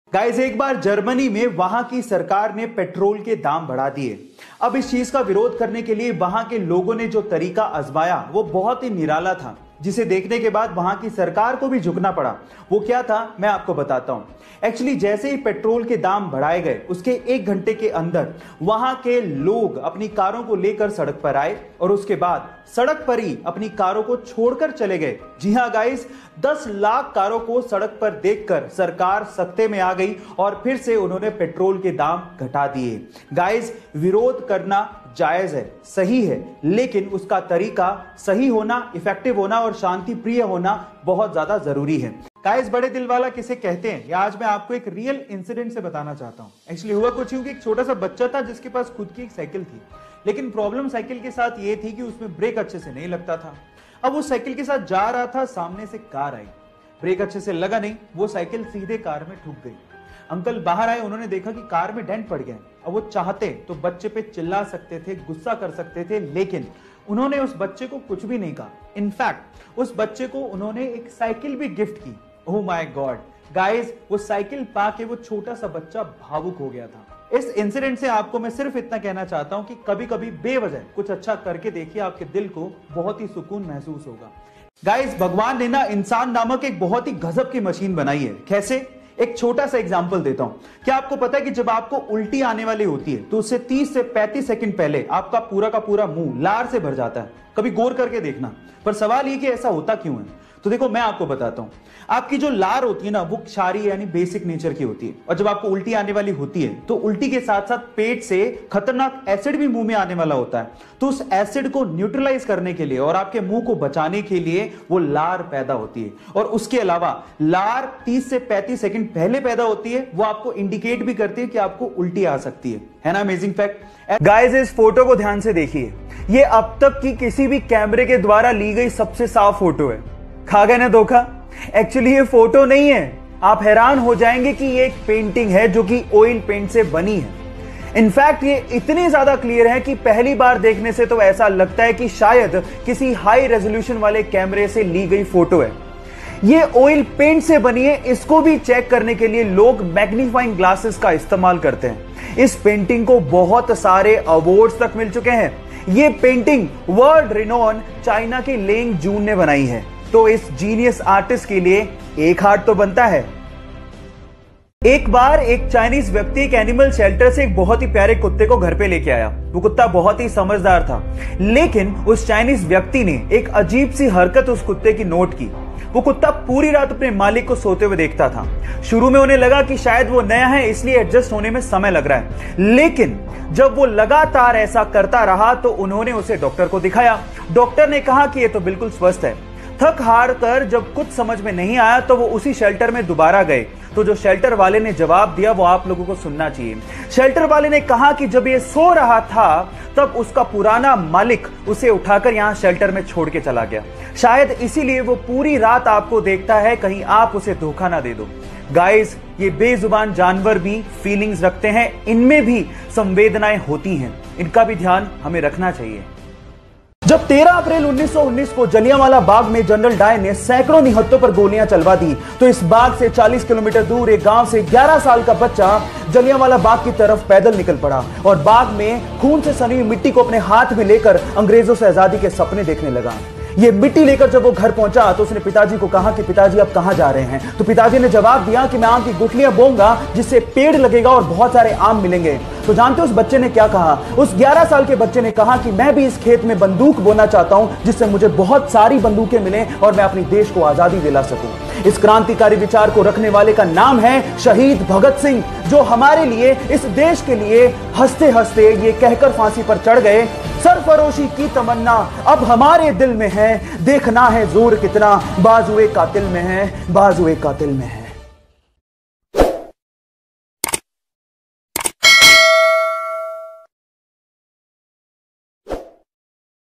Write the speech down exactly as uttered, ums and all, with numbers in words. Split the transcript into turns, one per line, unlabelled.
Guys, एक बार Germany में वहां की सरकार ने पेट्रोल के दाम बढ़ा दिए। अब इस चीज का विरोध करने के लिए वहां के लोगों ने जो तरीका आजमाया वो बहुत ही निराला था, जिसे देखने के बाद वहां की सरकार को भी झुकना पड़ा। वो क्या था, मैं आपको बताता हूं। एक्चुअली जैसे ही पेट्रोल के दाम बढ़ाए गए उसके एक घंटे के अंदर वहां के लोग अपनी कारों को लेकर सड़क पर आए और उसके बाद सड़क पर ही अपनी कारों को छोड़कर चले गए। जी हां गाइस, दस लाख कारों को सड़क पर देखकर सरकार सख्ते में आ गई और फिर से उन्होंने पेट्रोल के दाम घटा दिए। गाइस, विरोध करना जायज है, सही है, लेकिन उसका तरीका सही होना, इफेक्टिव होना और शांति प्रिय होना बहुत ज्यादा जरूरी है। गाइस, बड़े दिल वाला किसे कहते हैं, या आज मैं आपको एक रियल इंसिडेंट से बताना चाहता हूं। एक्चुअली हुआ कुछ यूं कि एक छोटा सा बच्चा था जिसके पास खुद की एक साइकिल थी, लेकिन प्रॉब्लम साइकिल के साथ ये थी कि उसमें ब्रेक अच्छे से नहीं लगता था। अब वो साइकिल के साथ जा रहा था, सामने से कार आई, ब्रेक अच्छे से लगा नहीं, वो साइकिल सीधे कार में ठुक गई। अंकल बाहर आए, उन्होंने देखा कि कार में डेंट पड़ गया। अब वो चाहते तो बच्चे पे चिल्ला सकते थे, गुस्सा कर सकते थे, लेकिन उन्होंने उस बच्चे को कुछ भी नहीं कहा। इनफैक्ट उस बच्चे को उन्होंने एक साइकिल भी गिफ्ट की। ओह माय गॉड गाइस, वो साइकिल पाके वो छोटा सा बच्चा भावुक हो गया था। इस इंसिडेंट से आपको मैं सिर्फ इतना कहना चाहता हूं कि कभी कभी बेवजह कुछ अच्छा करके देखिए, आपके दिल को बहुत ही सुकून महसूस होगा। गाइस, भगवान ने ना इंसान नामक एक बहुत ही गजब की मशीन बनाई है। कैसे? एक छोटा सा एग्जांपल देता हूं। क्या आपको पता है कि जब आपको उल्टी आने वाली होती है तो उससे तीस से पैंतीस सेकंड पहले आपका पूरा का पूरा मुंह लार से भर जाता है? कभी गौर करके देखना। पर सवाल ये कि ऐसा होता क्यों है? तो देखो, मैं आपको बताता हूं। आपकी जो लार होती है ना, वो क्षारीय यानी बेसिक नेचर की होती है, और जब आपको उल्टी आने वाली होती है तो उल्टी के साथ साथ पेट से खतरनाक एसिड भी मुंह में आने वाला होता है। तो उस एसिड को न्यूट्रलाइज करने के लिए और आपके मुंह को बचाने के लिए वो लार पैदा होती है। और उसके अलावा लार तीस से पैंतीस सेकंड पहले पैदा होती है, वो आपको इंडिकेट भी करती है कि आपको उल्टी आ सकती है। है ना अमेजिंग फैक्ट? गाइस, इस फोटो को ध्यान से देखिए। ये अब तक की किसी भी कैमरे के द्वारा ली गई सबसे साफ फोटो है। खा गए ना धोखा? एक्चुअली ये फोटो नहीं है। आप हैरान हो जाएंगे कि ये एक पेंटिंग है जो कि ऑयल पेंट से बनी है। इनफैक्ट ये इतनी ज्यादा क्लियर है कि पहली बार देखने से तो ऐसा लगता है कि शायद किसी हाई रेजोल्यूशन वाले कैमरे से ली गई फोटो है। ये ऑयल पेंट से बनी है, इसको भी चेक करने के लिए लोग मैग्नीफाइंग ग्लासेस का इस्तेमाल करते हैं। इस पेंटिंग को बहुत सारे अवार्ड्स तक मिल चुके हैं। ये पेंटिंग वर्ल्ड रिनोन चाइना के लेंग जून ने बनाई है। तो इस जीनियस आर्टिस्ट के लिए एक हार्ट तो बनता है। एक बार एक चाइनीज व्यक्ति एक एनिमल शेल्टर से एक बहुत ही प्यारे कुत्ते को घर पे लेके आया। वो कुत्ता बहुत ही समझदार था, लेकिन उस चाइनीज व्यक्ति ने एक अजीब सी हरकत उस कुत्ते की नोट की। वो कुत्ता पूरी रात अपने मालिक को सोते हुए देखता था। शुरू में उन्हें लगा कि शायद वो नया है, इसलिए एडजस्ट होने में समय लग रहा है, लेकिन जब वो लगातार ऐसा करता रहा तो उन्होंने उसे डॉक्टर को दिखाया। डॉक्टर ने कहा कि ये तो बिल्कुल स्वस्थ है। थक हार कर जब कुछ समझ में नहीं आया तो वो उसी शेल्टर में दोबारा गए। तो जो शेल्टर वाले ने जवाब दिया वो आप लोगों को सुनना चाहिए। शेल्टर वाले ने कहा कि जब ये सो रहा था तब उसका पुराना मालिक उसे उठाकर यहां शेल्टर में छोड़ के चला गया। शायद इसीलिए वो पूरी रात आपको देखता है, कहीं आप उसे धोखा ना दे दो। गाइस, ये बेजुबान जानवर भी फीलिंग्स रखते हैं, इनमें भी संवेदनाएं होती हैं, इनका भी ध्यान हमें रखना चाहिए। जब तेरह अप्रैल उन्नीस सौ उन्नीस को जलियांवाला बाग में जनरल डायर ने सैकड़ों निहत्तों पर गोलियां चलवा दी, तो इस बाग से चालीस किलोमीटर दूर एक गांव से ग्यारह साल का बच्चा जलियांवाला बाग की तरफ पैदल निकल पड़ा और बाग में खून से सनी हुई मिट्टी को अपने हाथ में लेकर अंग्रेजों से आजादी के सपने देखने लगा। ये मिट्टी लेकर जब वो घर पहुंचा तो उसने पिताजी को कहा कि पिताजी आप कहां जा रहे हैं? तो पिताजी ने जवाब दिया कि मैं आम की गुठलियां बोऊंगा जिससे पेड़ लगेगा और बहुत सारे आम मिलेंगे। तो जानते हो उस बच्चे ने क्या कहा? उस ग्यारह साल के बच्चे ने कहा कि मैं भी इस खेत में बंदूक बोना चाहता हूं जिससे मुझे बहुत सारी बंदूकें मिलें और मैं अपने देश को आजादी दिला सकूं। इस क्रांतिकारी विचार को रखने वाले का नाम है शहीद भगत सिंह, जो हमारे लिए, इस देश के लिए हंसते हंसते ये कहकर फांसी पर चढ़ गए, सरफरोशी की तमन्ना अब हमारे दिल में है, देखना है जोर कितना बाजुए कातिल में है, बाजुए कातिल में है।